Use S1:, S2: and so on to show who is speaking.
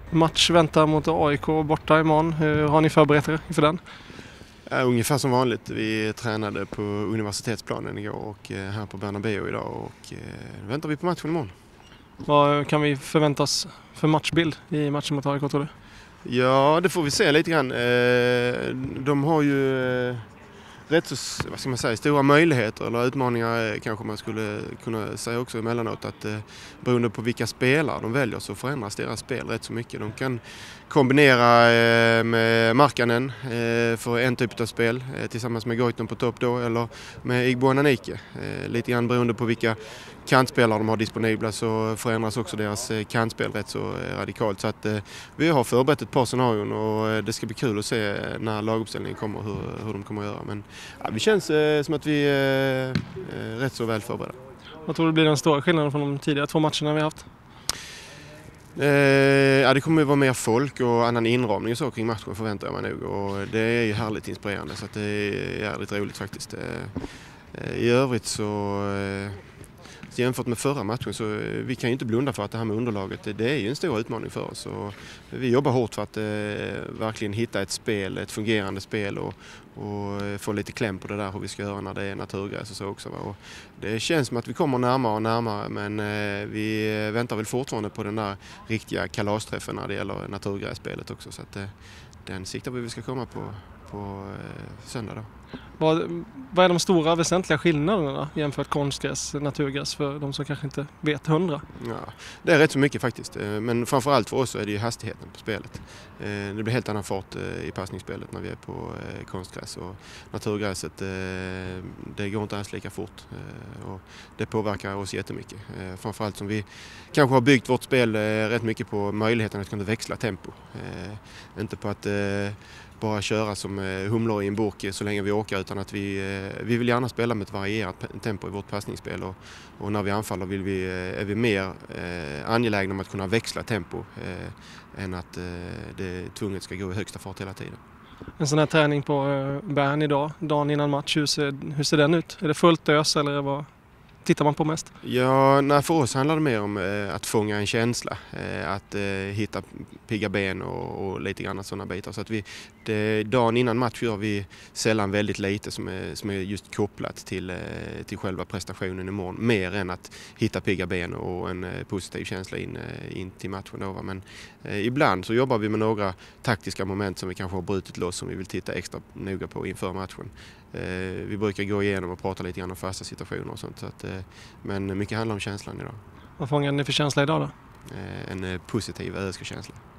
S1: Match väntar mot AIK borta imorgon. Hur har ni förberett er inför den?
S2: Ungefär som vanligt. Vi tränade på universitetsplanen igår och här på Bernabéu idag och väntar vi på matchen imorgon.
S1: Vad kan vi förvänta oss för matchbild i matchen mot AIK, tror du?
S2: Ja, det får vi se lite grann. De har ju rätt så, vad ska man säga, stora möjligheter eller utmaningar kanske man skulle kunna säga också emellanåt, att beroende på vilka spelare de väljer så förändras deras spel rätt så mycket. De kan kombinera med Markkanen för en typ av spel tillsammans med Goitom på topp då, eller med Igbo Ananike. Lite grann beroende på vilka kantspelare de har disponibla så förändras också deras kantspel rätt så radikalt. Så att vi har förberett ett par scenarion och det ska bli kul att se när laguppställningen kommer hur de kommer att göra. Men ja, det känns som att vi är rätt så väl förberedda.
S1: Vad tror du blir den stora skillnaden från de tidigare 2 matcherna vi har haft?
S2: Ja, det kommer ju vara mer folk och annan inramning och så kring matchen, förväntar jag mig nog. Och det är ju härligt inspirerande, så att det är jävligt roligt faktiskt. I övrigt så jämfört med förra matchen så vi kan ju inte blunda för att det här med underlaget, det är ju en stor utmaning för oss. Och vi jobbar hårt för att verkligen hitta ett fungerande spel och få lite kläm på det där hur vi ska göra när det är naturgräs och så också. Och det känns som att vi kommer närmare och närmare, men vi väntar väl fortfarande på den där riktiga kalasträffen när det gäller naturgrässpelet också. Så att den siktar vi ska komma på söndag då.
S1: Vad är de stora väsentliga skillnaderna jämfört konstgräs, naturgräs, för de som kanske inte vet 100?
S2: Ja, det är rätt så mycket faktiskt, men framförallt för oss så är det ju hastigheten på spelet. Det blir helt annan fart i passningsspelet när vi är på konstgräs, och naturgräset det går inte alls lika fort och det påverkar oss jättemycket. Framförallt som vi kanske har byggt vårt spel rätt mycket på möjligheten att kunna växla tempo. Inte på att bara köra som humlor i en burk så länge vi åker, utan att vi vill gärna spela med ett varierat tempo i vårt passningsspel, och när vi anfaller är vi mer angelägna om att kunna växla tempo än att det tvunget ska gå i högsta fart hela tiden.
S1: En sån här träning på Bern idag, dagen innan match, hur ser den ut? Är det fullt ös eller vad tittar man på mest?
S2: Ja, för oss handlar det mer om att fånga en känsla, att hitta pigga ben och lite grann sådana bitar. Så att dagen innan match gör vi sällan väldigt lite som är just kopplat till själva prestationen imorgon, mer än att hitta pigga ben och en positiv känsla in till matchen då. Men ibland så jobbar vi med några taktiska moment som vi kanske har brutit loss, som vi vill titta extra noga på inför matchen. Vi brukar gå igenom och prata lite grann om fasta situationer och sånt. Så att, men mycket handlar om känslan idag.
S1: Vad fångar ni för känsla idag då?
S2: En positiv ÖSK-känsla.